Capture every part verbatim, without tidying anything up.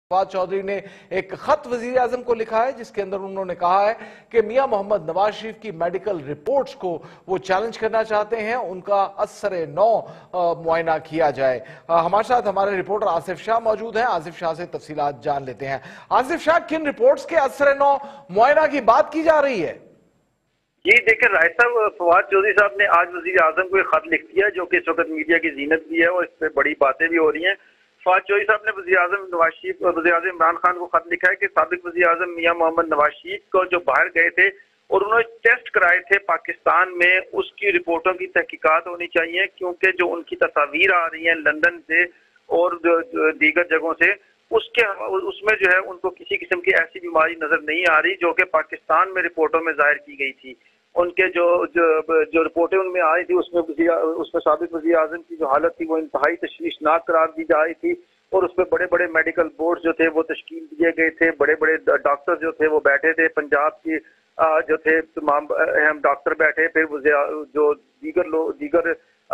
फवाद चौधरी ने एक खत वजीर आजम को लिखा है जिसके अंदर उन्होंने कहा है कि मियां मोहम्मद नवाज शरीफ की मेडिकल रिपोर्ट्स को वो चैलेंज करना चाहते हैं, उनका असर नौ मुआयना किया जाए। हमारे साथ हमारे रिपोर्टर आसिफ शाह मौजूद हैं। आसिफ शाह से तफसीलात जान लेते हैं। आसिफ शाह, किन रिपोर्ट्स के असर नौ मुआयना की बात की जा रही है? जी देखिए राय साहब, फवाद चौधरी साहब ने आज वजीर आजम को एक खत लिख दिया जो कि इस वक्त मीडिया की जीनत भी है और इस पर बड़ी बातें भी हो रही हैं। फवाद चौधरी साहब ने वज़ीर आज़म नवाज शरीफ और वज़ीर आज़म इमरान खान को खत लिखा है कि साबिक वज़ीर आज़म मियां मोहम्मद नवाज शरीफ को जो बाहर गए थे और उन्होंने टेस्ट कराए थे पाकिस्तान में, उसकी रिपोर्टों की तहकीकात होनी चाहिए, क्योंकि जो उनकी तस्वीर आ रही हैं लंदन से और दीगर जगहों से, उसके उसमें जो है उनको किसी किस्म की ऐसी बीमारी नजर नहीं आ रही जो कि पाकिस्तान में रिपोर्टों में जाहिर की गई थी। उनके जो जो जो रिपोर्टें उनमें आई थी उसमें उसमें साबिक वज़ीर आज़म की जो हालत थी वो इंतहाई तशवीशनाक करार दी जा रही थी और उसमें बड़े बड़े मेडिकल बोर्ड जो थे वो तश्कील दिए गए थे, बड़े बड़े डॉक्टर जो थे वो बैठे थे, पंजाब की जो थे तमाम अहम डॉक्टर बैठे, फिर जो दीगर लोग दीगर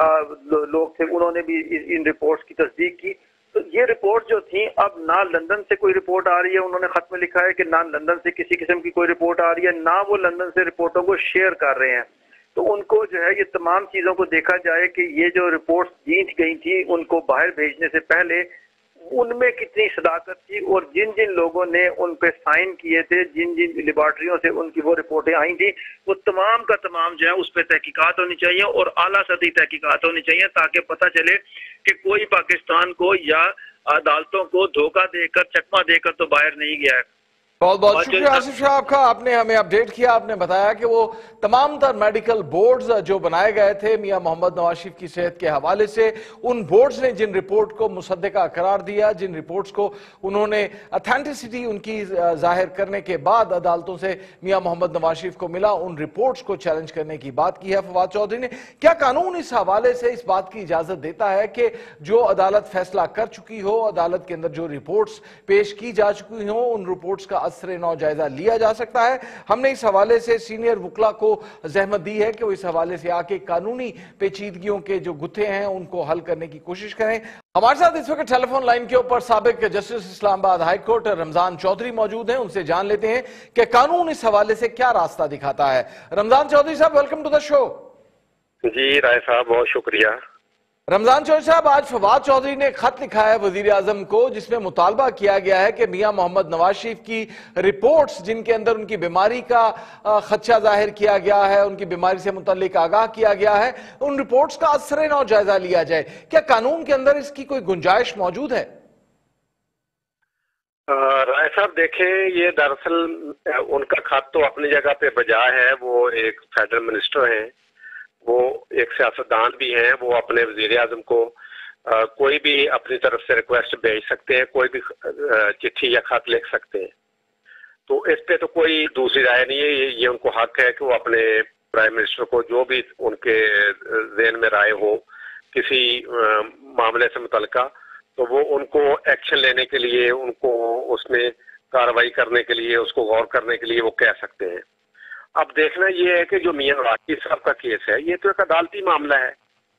लोग थे उन्होंने भी इन रिपोर्ट्स की तस्दीक की। तो ये रिपोर्ट जो थी, अब ना लंदन से कोई रिपोर्ट आ रही है, उन्होंने खत में लिखा है कि ना लंदन से किसी किस्म की कोई रिपोर्ट आ रही है, ना वो लंदन से रिपोर्टों को शेयर कर रहे हैं। तो उनको जो है ये तमाम चीज़ों को देखा जाए कि ये जो रिपोर्ट्स जीत गई थी उनको बाहर भेजने से पहले उनमें कितनी सदाकत थी और जिन जिन लोगों ने उन पे साइन किए थे, जिन जिन लेबॉर्ट्रियों से उनकी वो रिपोर्टें आई थी, वो तमाम का तमाम जो है उस पर तहकीकात होनी चाहिए और आला सतही तहकीकात होनी चाहिए ताकि पता चले कि कोई पाकिस्तान को या अदालतों को धोखा देकर, चकमा देकर तो बाहर नहीं गया है। बहुत बहुत शुक्रिया आसिफ शाह आपका, आपने हमें अपडेट किया। आपने बताया कि वो तमाम तर मेडिकल बोर्ड्स जो बनाए गए थे मियां मोहम्मद नवाज शरीफ की सेहत के हवाले से, उन बोर्ड्स ने जिन रिपोर्ट को मुसद्दका करार दिया, जिन रिपोर्ट्स को उन्होंने अथेंटिसिटी उनकी जाहिर करने के बाद अदालतों से मियां मोहम्मद नवाज शरीफ को मिला, उन रिपोर्ट्स को चैलेंज करने की बात की है फवाद चौधरी ने। क्या कानून इस हवाले से इस बात की इजाजत देता है कि जो अदालत फैसला कर चुकी हो, अदालत के अंदर जो रिपोर्ट्स पेश की जा चुकी हो, उन रिपोर्ट्स का असर नौ जायजा लिया जा सकता है? हमने इस हवाले से सीनियर वकला को जहमत दी है कि वो इस हवाले से आके कानूनी पेचीदगियों के जो गुत्थे हैं उनको हल करने की कोशिश करें। हमारे साथ इस वक्त टेलीफोन लाइन के ऊपर साबिक justice Islamabad high court Ramzan Chaudhry मौजूद हैं। उनसे जान लेते हैं कि कानून इस हवाले से क्या रास्ता दिखाता है। रमजान चौधरी साहब, वेलकम टू द शो। जी राय साहब, बहुत शुक्रिया। रमजान चौधरी साहब, आज फवाद चौधरी ने खत लिखा है वजीर आजम को जिसमें मुतालबा किया गया है कि मियां मोहम्मद नवाज शरीफ की रिपोर्ट्स जिनके अंदर उनकी बीमारी का खदशा जाहिर किया गया है, उनकी बीमारी से मुतल्लिक आगाह किया गया है, उन रिपोर्ट्स का असर नौ जायजा लिया जाए। क्या कानून के अंदर इसकी कोई गुंजाइश मौजूद है? राय साहब देखें, ये दरअसल उनका खत तो अपनी जगह पे बजा है, वो एक फेडरल मिनिस्टर हैं, वो एक सियासतदान भी हैं, वो अपने वजीर आजम को आ, कोई भी अपनी तरफ से रिक्वेस्ट भेज सकते हैं, कोई भी चिट्ठी या खत लिख सकते हैं। तो इस पे तो कोई दूसरी राय नहीं है, ये, ये उनको हक है कि वो अपने प्राइम मिनिस्टर को जो भी उनके ज़हन में राय हो किसी आ, मामले से मुतल्लिका, तो वो उनको एक्शन लेने के लिए, उनको उसमें कार्रवाई करने के लिए, उसको गौर करने के लिए वो कह सकते हैं। अब देखना ये है कि जो मियां नवाज शरीफ साहब का केस है, ये तो एक अदालती मामला है।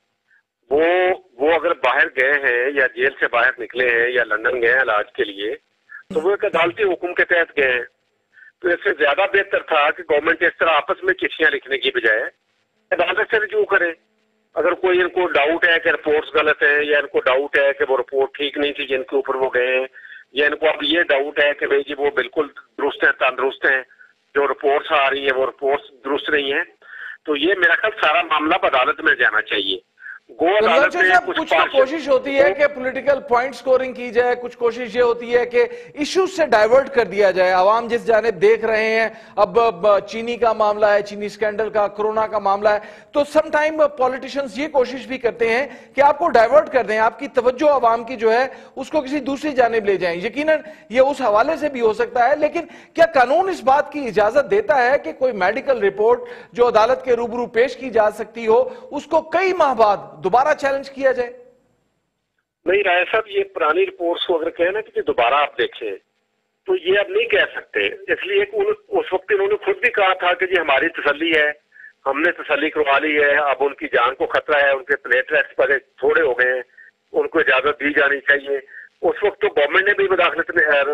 वो वो अगर बाहर गए हैं या जेल से बाहर निकले हैं या लंदन गए हैं इलाज के लिए, तो वो एक अदालती हुक्म के तहत गए हैं। तो इससे ज्यादा बेहतर था कि गवर्नमेंट इस तरह आपस में चिट्ठियां लिखने की बजाय अदालत से रिव्यू करे। अगर कोई इनको डाउट है कि रिपोर्ट्स गलत है, या इनको डाउट है कि वो रिपोर्ट ठीक नहीं थी जिनके ऊपर वो गए हैं, या इनको अब ये डाउट है कि भाई जी वो बिल्कुल दुरुस्त है, तंदुरुस्त है, जो रिपोर्ट्स आ रही है वो रिपोर्ट्स दुरुस्त नहीं है, तो ये मेरा ख्याल सारा मामला अदालत में जाना चाहिए। गो अदालत में कुछ, कुछ तो कोशिश होती है कि पॉलिटिकल पॉइंट स्कोरिंग की जाए, कुछ कोशिश ये होती है कि इश्यूज से डाइवर्ट कर दिया जाए। आवाम जिस जानिब देख रहे हैं, अब चीनी का मामला है, चीनी स्कैंडल का, कोरोना का मामला है, तो सम टाइम पॉलिटिशियंस ये कोशिश भी करते हैं कि आपको डाइवर्ट कर दें, आपकी तवज्जो आवाम की जो है उसको किसी दूसरी जानिब ले जाएं। यकीनन ये उस हवाले से भी हो सकता है, लेकिन क्या कानून इस बात की इजाजत देता है कि कोई मेडिकल रिपोर्ट जो अदालत के रूबरू पेश की जा सकती हो, उसको कई माह बाद दोबारा चैलेंज किया जाए? नहीं राय साहब, ये पुरानी रिपोर्ट्स को अगर कहे ना कि दोबारा आप देखें, तो ये अब नहीं कह सकते, इसलिए कि उस वक्त इन्होंने खुद भी कहा था कि जी हमारी तसल्ली है, हमने तसल्ली करवा ली है, अब उनकी जान को खतरा है, उनके प्लेटलेट्स पर थोड़े हो गए हैं, उनको इजाजत दी जानी चाहिए। उस वक्त तो गवर्नमेंट ने भी मुदाखलत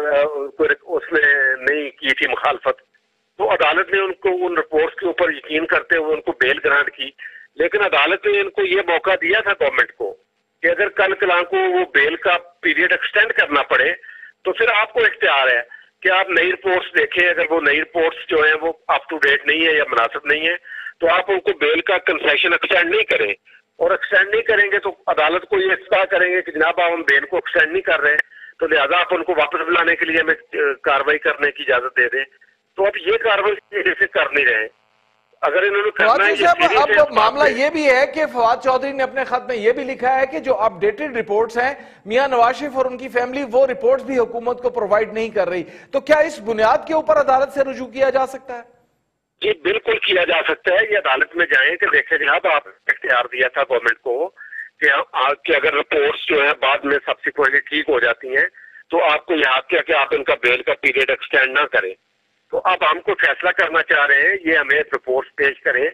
उसने नहीं की थी मुखालफत, तो अदालत ने उनको उन रिपोर्ट्स के ऊपर यकीन करते हुए उनको बेल ग्रांट की। लेकिन अदालत ने इनको ये मौका दिया था गवर्नमेंट को कि अगर कल कलां को वो बेल का पीरियड एक्सटेंड करना पड़े तो फिर आपको इख्तियार है कि आप नई रिपोर्ट्स देखें। अगर वो नई रिपोर्ट्स जो है वो अप टू डेट नहीं है या मुनासिब नहीं है तो आप उनको बेल का कंसेशन एक्सटेंड नहीं करें, और एक्सटेंड नहीं करेंगे तो अदालत को ये इत्तला करेंगे कि जनाब आप हम बेल को एक्सटेंड नहीं कर रहे हैं, तो लिहाजा आप उनको वापस बुलाने के लिए हमें कार्रवाई करने की इजाजत दे दें। तो अब ये कार्रवाई जैसे कर नहीं रहे। अगर इन्होंने करना है, अब, अब मामला ये भी है कि फवाद चौधरी ने अपने खत में ये भी लिखा है कि जो अपडेटेड रिपोर्ट्स हैं मियां नवाज शरीफ और उनकी फैमिली वो रिपोर्ट्स भी हुकूमत को प्रोवाइड नहीं कर रही, तो क्या इस बुनियाद के ऊपर अदालत से रुजू किया जा सकता है? जी बिल्कुल किया जा सकता है। ये अदालत में जाएं कि देखें जनाब आप इख्तियार दिया था गवर्नमेंट को कि, कि अगर रिपोर्ट्स जो है बाद में सब्सिक्वेंटली ठीक हो जाती हैं तो आपको यह हक है कि आप इनका बेल का पीरियड एक्सटेंड ना करें। तो अब हमको फैसला करना चाह रहे हैं, ये हमें रिपोर्ट्स पेश करें,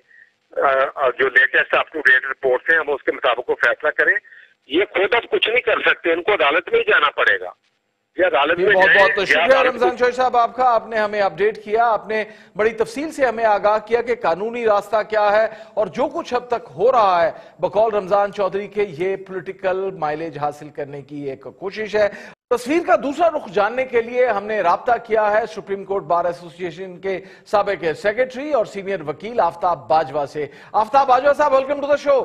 जो latest up to date reports हैं हम उसके मुताबिक फैसला करें। ये खुद अब कुछ नहीं कर सकते, इनको अदालत में ही जाना पड़ेगा। ये अदालत में बहुत बहुत शुक्रिया रमजान चौधरी साहब आपका, आपने हमें अपडेट किया, आपने बड़ी तफसील से हमें आगाह किया कि कानूनी रास्ता क्या है और जो कुछ अब तक हो रहा है बकौल रमजान चौधरी के ये पॉलिटिकल माइलेज हासिल करने की एक कोशिश है। तस्वीर का दूसरा रुख जानने के लिए हमने राब्ता किया है सुप्रीम कोर्ट बार एसोसिएशन के साबिक सेक्रेटरी और सीनियर वकील आफ्ताब बाजवा से। आफ्ताब बाजवा साहब, वेलकम टू द शो।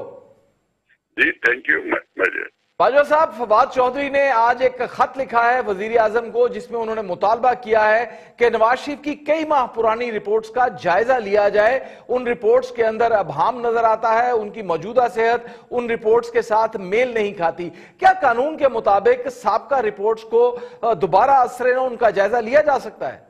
जी थैंक यू। बाजवा साहब, फवाद चौधरी ने आज एक खत लिखा है वजीर आजम को जिसमें उन्होंने मुतालबा किया है कि नवाज शरीफ की कई माह पुरानी रिपोर्ट्स का जायजा लिया जाए। उन रिपोर्ट्स के अंदर अभाम नजर आता है, उनकी मौजूदा सेहत उन रिपोर्ट्स के साथ मेल नहीं खाती। क्या कानून के मुताबिक साबका रिपोर्ट्स को दोबारा असरे उनका जायजा लिया जा सकता है?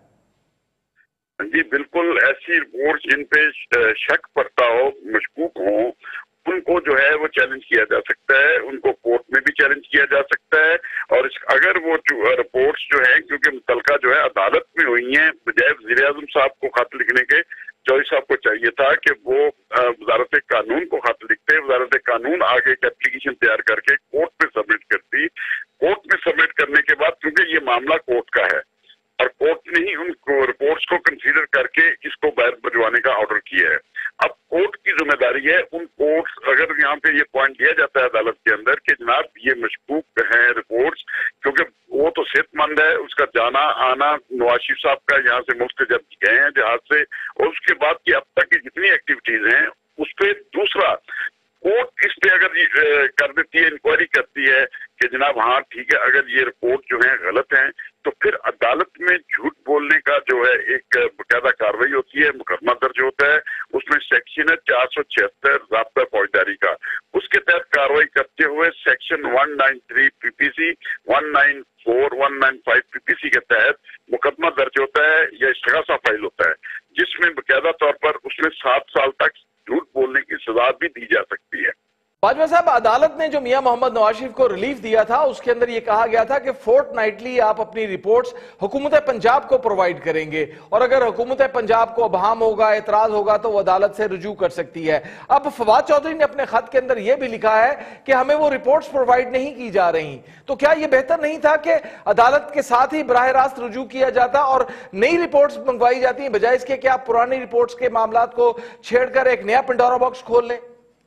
जी बिल्कुल, ऐसी रिपोर्ट जिन पे शक पड़ता हो, मशकूक हो, उनको जो है वो चैलेंज किया जा सकता है, उनको कोर्ट में भी चैलेंज किया जा सकता है। और अगर वो रिपोर्ट्स जो है क्योंकि मुतलका जो है अदालत में हुई हैं, बजाय वज़ीर आज़म साहब को खत लिखने के चौधरी साहब को चाहिए था कि वो वज़ारत कानून को खत लिखते, वज़ारत कानून आगे एक एप्लीकेशन तैयार करके कोर्ट में सबमिट करती। कोर्ट में सबमिट करने के बाद क्योंकि ये मामला कोर्ट का है और कोर्ट ने ही उन रिपोर्ट्स को कंसीडर करके इसको बाहर भिजवाने का ऑर्डर किया है। अब कोर्ट की जिम्मेदारी है, उन कोर्ट्स अगर यहाँ पे ये पॉइंट दिया जाता है अदालत के अंदर कि जनाब ये मशकूक हैं रिपोर्ट्स, क्योंकि वो तो सेहतमंद है, उसका जाना आना नवाज शरीफ साहब का यहाँ से मुल्क जब गए हैं जहाज से, और उसके बाद की अब तक की जितनी एक्टिविटीज हैं उस पर दूसरा कोर्ट इस पे अगर कर देती है, इंक्वायरी करती है कि जनाब हाँ ठीक है, अगर ये रिपोर्ट जो है गलत है तो फिर अदालत में झूठ बोलने का जो है एक बकायदा कार्रवाई होती है, मुकदमा दर्ज होता है। उसमें सेक्शन है चार सौ छिहत्तर ज़ाब्ता फौजदारी का, उसके तहत कार्रवाई करते हुए section one nine three PPC, one nine four, one nine five PPC के तहत मुकदमा दर्ज होता है या इस्तिगासा फाइल होता है, जिसमें बकायदा तौर पर उसमें सात साल तक झूठ बोलने की सजा भी दी जा सकती है। बाजवा साहब, अदालत ने जो मियां मोहम्मद नवाज शरीफ को रिलीफ दिया था उसके अंदर यह कहा गया था कि फोर्टनाइटली आप अपनी रिपोर्ट्स हुकूमत पंजाब को प्रोवाइड करेंगे और अगर हुकूमत पंजाब को अभाम होगा, एतराज होगा तो वो अदालत से रुजू कर सकती है। अब फवाद चौधरी ने अपने खत के अंदर यह भी लिखा है कि हमें वो रिपोर्ट्स प्रोवाइड नहीं की जा रही, तो क्या यह बेहतर नहीं था कि अदालत के साथ ही बराह रास्त रुजू किया जाता और नई रिपोर्ट्स मंगवाई जाती, बजाय इसके कि आप पुरानी रिपोर्ट्स के मामला को छेड़कर एक नया पंडोरा बॉक्स खोल लें?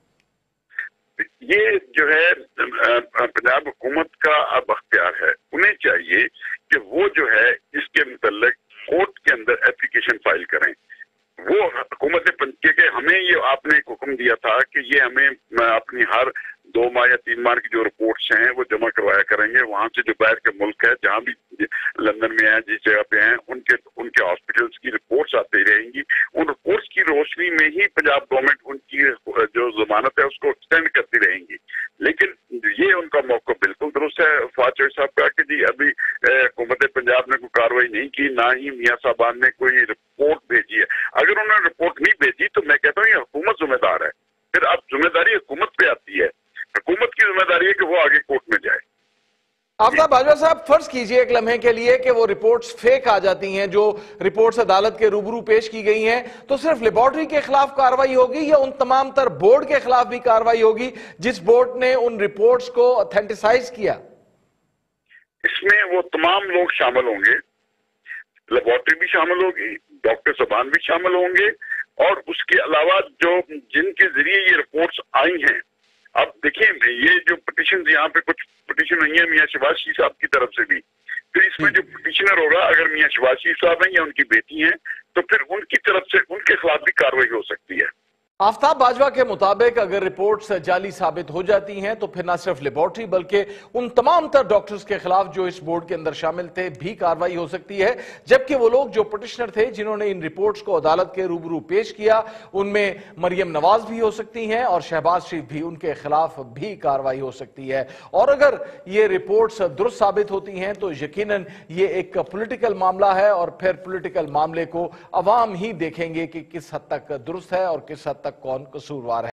ये जो है पंजाब हुकूमत का अब अख्तियार है, उन्हें चाहिए कि वो जो है इसके मुतल्लिक कोर्ट के अंदर एप्लीकेशन फाइल करें। वो हुकूमत पंजाब के हमें ये आपने एक हुक्म दिया था कि ये हमें अपनी हर दो माह या तीन माह की जो रिपोर्ट्स हैं वो जमा करवाया करेंगे। वहां से जो बाहर के मुल्क है, जहां भी लंदन में है, जिस जगह पे हैं, उनके उनके हॉस्पिटल्स की रिपोर्ट्स आती रहेंगी। उन रिपोर्ट्स की रोशनी में ही पंजाब गवर्नमेंट उनकी जो जमानत है उसको एक्सटेंड करती रहेंगी। लेकिन ये उनका मौका बिल्कुल दुरुस्त है फवाद चौधरी साहब का कि जी अभी हुकूमत पंजाब ने कोई कार्रवाई नहीं की, ना ही मियां साहबान ने कोई रिपोर्ट भेजी है। अगर उन्होंने रिपोर्ट नहीं भेजी तो मैं कहता हूँ ये हुकूमत जिम्मेदार है। फिर अब जिम्मेदारी हुकूमत पे आती है, हुकूमत की जिम्मेदारी है कि वो आगे कोर्ट में जाए। आफ्ताब बाजवा साहब, फर्ज कीजिए एक लम्हे के लिए कि वो रिपोर्ट्स फेक आ जाती हैं, जो रिपोर्ट्स अदालत के रूबरू पेश की गई हैं, तो सिर्फ लेबोरेटरी के खिलाफ कार्रवाई होगी या उन तमाम तर बोर्ड के खिलाफ भी कार्रवाई होगी जिस बोर्ड ने उन रिपोर्ट्स को ऑथेंटिसाइज किया? اس میں وہ تمام لوگ شامل ہوں گے، لیبارٹری بھی شامل ہوگی، ڈاکٹر صاحبان بھی شامل ہوں گے، اور اس کے علاوہ جو جن کے ذریعے یہ رپورٹس آئی ہیں، اب دیکھیں یہ جو پٹیشن یہاں پہ کچھ پٹیشن ہوئی ہیں میاں شہباز شریف صاحب کی طرف سے بھی، پھر اس میں جو پٹیشنر ہوگا اگر میاں شہباز شریف صاحب ہیں یا ان کی بیٹی ہیں تو پھر ان کی طرف سے ان کے خلاف بھی کارروائی ہو سکتی ہے۔ آفتاب باجوہ کے مطابق اگر رپورٹس جعلی ثابت ہو جاتی ہیں تو پھر نہ صرف لیبارٹری بلکہ ان تمام تر ڈاکٹرز کے خلاف جو اس بورڈ کے اندر شامل تھے بھی کارروائی ہو سکتی ہے، جبکہ وہ لوگ جو پٹیشنر تھے جنہوں نے ان رپورٹس کو عدالت کے روبرو پیش کیا ان میں مریم نواز بھی ہو سکتی ہیں اور شہباز شریف بھی، ان کے خلاف بھی کارروائی ہو سکتی ہے۔ اور اگر یہ رپورٹس درست ثابت ہوتی ہیں تو یقیناً یہ ایک پولیٹیکل معاملہ ہے اور پھر پولیٹیکل معاملے کو عوام ہی دیکھیں گے کہ کس حد تک درست ہے اور کس حد تک کون قصوروار ہے۔